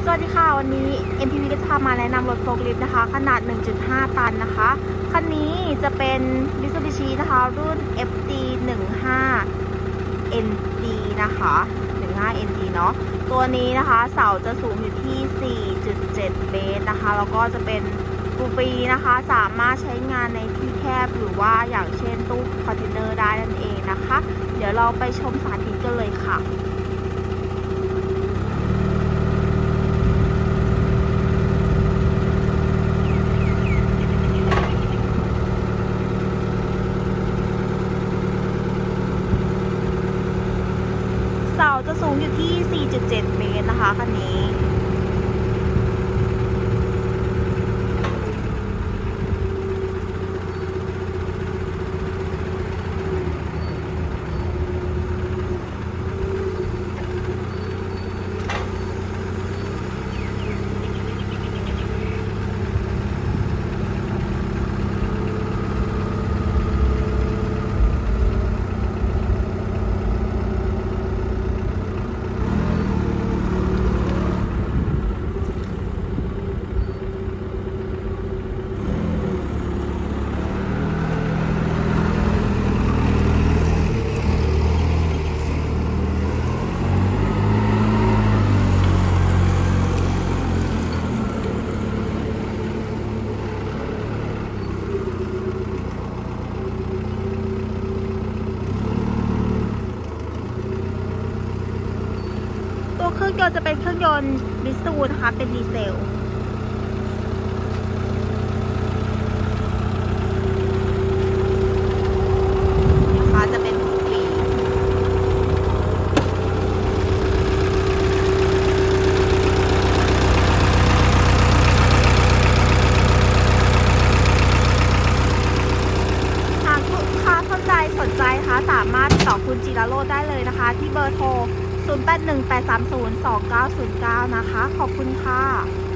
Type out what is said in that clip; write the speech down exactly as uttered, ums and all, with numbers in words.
สวัสดีค่ะวันนี้ เอ็ม พี วี ก็จะพามาแนะนำรถโฟล์คลิฟต์นะคะขนาด หนึ่งจุดห้า ตันนะคะคันนี้จะเป็น Mitsubishi นะคะรุ่น เอฟ ดี หนึ่งห้า เอ็น ดี นะคะ หนึ่งห้า เอ็น ดี เนาะตัวนี้นะคะเสาจะสูงอยู่ที่ สี่จุดเจ็ด เมตรนะคะแล้วก็จะเป็นฟูลฟรีนะคะสามารถใช้งานในที่แคบหรือว่าอย่างเช่นตู้คอนเทนเนอร์ได้นั่นเองนะคะเดี๋ยวเราไปชมสาธิตกันเลยค่ะเสาจะสูงอยู่ที่ สี่จุดเจ็ด เมตรนะคะคันนี้ตัวเครื่องยนต์จะเป็นเครื่องยนต์มิตซูนะคะเป็นดีเซลนะคะจะเป็นฟูลฟรีหากลูกค้าท่านใดสนใจนะคะสามารถติดต่อคุณจิราโรจน์ได้เลยนะคะที่เบอร์โทรศูนย์ แปด หนึ่ง แปด สาม ศูนย์ สอง เก้า ศูนย์ เก้า นะคะขอบคุณค่ะ